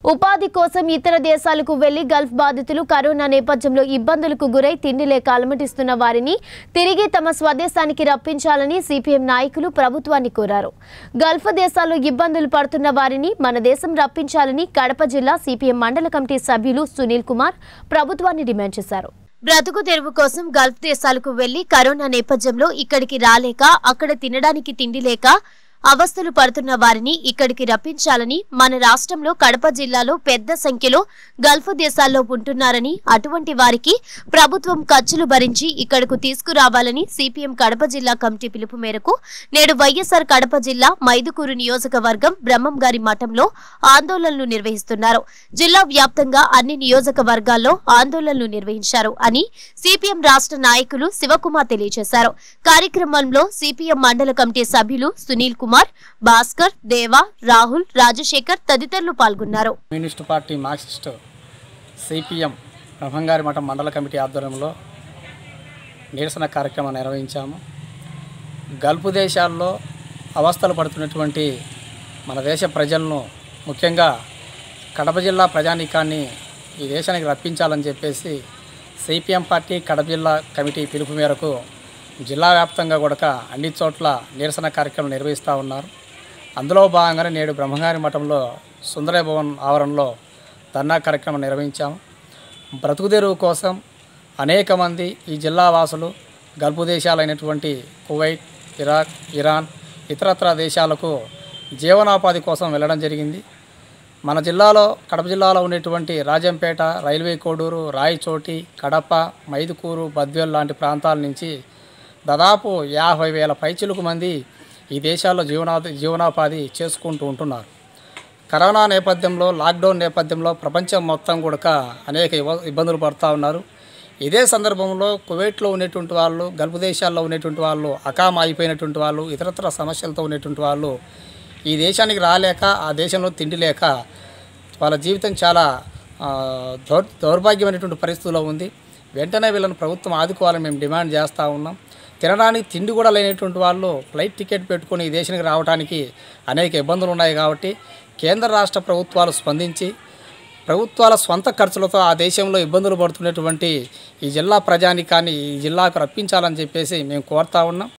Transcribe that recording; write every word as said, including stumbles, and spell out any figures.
ఉపాధి కోసం ఇతర దేశాలకు వెళ్లి గల్ఫ్ బాధితులు కరోనా నేపథ్యంలో ఇబ్బందులకు గురై తిండి లేక అలమటిస్తున్న వారిని తిరిగి తమ స్వదేశానికి రప్పించాలని సిపిఎం నాయకులు ప్రభుత్వాన్ని కోరారు. గల్ఫ్ దేశాల్లో ఇబ్బందులు పడుతున్న వారిని మన దేశం రప్పించాలని కడప జిల్లా సిపిఎం మండల కమిటీ సభ్యులు సునీల్ కుమార్ ప్రభుత్వాన్ని డిమాండ్ చేశారు. బ్రతుకు తెరువు కోసం గల్ఫ్ దేశాలకు వెళ్లి కరోనా నేపథ్యంలో ఇక్కడికి రాలేక అక్కడ తినడానికి తిండి లేక అవస్థలు పడుతున్న వారిని ఇక్కడికి రప్పించాలని, మన రాష్ట్రంలో కడప జిల్లాలో పెద్ద సంఖ్యలో గల్ఫ్ దేశాల్లో ఉంటున్నారని, అటువంటి వారికి ప్రభుత్వం ఖర్చులు భరించి ఇక్కడకు తీసుకురావాలని సిపిఎం కడప జిల్లా కమిటీ పిలుపు మేరకు నేడు వైఎస్ఆర్ కడప జిల్లా మైదుకూరు నియోజకవర్గం బ్రహ్మంగారి మఠంలో ఆందోళనలు నిర్వహిస్తున్నారు. జిల్లా వ్యాప్తంగా అన్ని నియోజకవర్గాల్లో ఆందోళనలు నిర్వహించారు అని సిపిఎం రాష్ట్ర నాయకులు శివకుమార్ తెలియజేశారు. కార్యక్రమంలో సిపిఎం మండల కమిటీ సభ్యులు సునీల్ కుమార్, భాస్కర్, దేవా, రాహుల్, రాజశేఖర్ తదితరులు పాల్గొన్నారు. కమ్యూనిస్టు పార్టీ మార్క్సిస్ట్ సిపిఎం బ్రహ్మంగారి మఠం మండల కమిటీ ఆధ్వర్యంలో నిరసన కార్యక్రమం నిర్వహించాము. గల్ఫ్ దేశాల్లో అవస్థలు పడుతున్నటువంటి మన దేశ ప్రజలను, ముఖ్యంగా కడప జిల్లా ప్రజానీకాన్ని ఈ దేశానికి రప్పించాలని చెప్పేసి సిపిఎం పార్టీ కడప జిల్లా కమిటీ పిలుపు మేరకు జిల్లా వ్యాప్తంగా కూడా అన్ని చోట్ల నిరసన కార్యక్రమం నిర్వహిస్తూ ఉన్నారు. అందులో భాగంగానే నేడు బ్రహ్మంగారి మఠంలో సుందరయ్య భవన్ ఆవరణలో ధర్నా కార్యక్రమం నిర్వహించాము. బ్రతుకుదెరువు కోసం అనేక మంది ఈ జిల్లా వాసులు గల్ఫ్ దేశాలైనటువంటి కువైట్, ఇరాక్, ఇరాన్, ఇతరత్ర దేశాలకు జీవనోపాధి కోసం వెళ్ళడం జరిగింది. మన జిల్లాలో కడప జిల్లాలో ఉండేటువంటి రాజంపేట, రైల్వే కోడూరు, రాయచోటి, కడప, మైదుకూరు, బద్వేల్ లాంటి ప్రాంతాల నుంచి దాదాపు యాభై వేల పైచిలుకు మంది ఈ దేశాల్లో జీవనా జీవనోపాధి చేసుకుంటూ ఉంటున్నారు. కరోనా నేపథ్యంలో, లాక్డౌన్ నేపథ్యంలో ప్రపంచం మొత్తం కూడా అనేక ఇబ్బందులు పడుతూ ఉన్నారు. ఇదే సందర్భంలో కువైట్లో ఉండేటువంటి వాళ్ళు, గల్ఫ్ దేశాల్లో ఉండేటువంటి వాళ్ళు, అకామ అయిపోయినటువంటి వాళ్ళు, ఇతరత్ర సమస్యలతో ఉండేటువంటి వాళ్ళు ఈ దేశానికి రాలేక, ఆ దేశంలో తిండి లేక వాళ్ళ జీవితం చాలా దౌర్ దౌర్భాగ్యమైనటువంటి పరిస్థితుల్లో ఉంది. వెంటనే వీళ్ళని ప్రభుత్వం ఆదుకోవాలని మేము డిమాండ్ చేస్తూ ఉన్నాం. తినడానికి తిండి కూడా లేనటువంటి వాళ్ళు ఫ్లైట్ టికెట్ పెట్టుకొని ఈ దేశానికి రావడానికి అనేక ఇబ్బందులు ఉన్నాయి. కాబట్టి కేంద్ర రాష్ట్ర ప్రభుత్వాలు స్పందించి ప్రభుత్వాల స్వంత ఖర్చులతో ఆ దేశంలో ఇబ్బందులు పడుతున్నటువంటి ఈ జిల్లా ప్రజానికాన్ని ఈ జిల్లాకు రప్పించాలని చెప్పేసి మేము కోరుతా ఉన్నాం.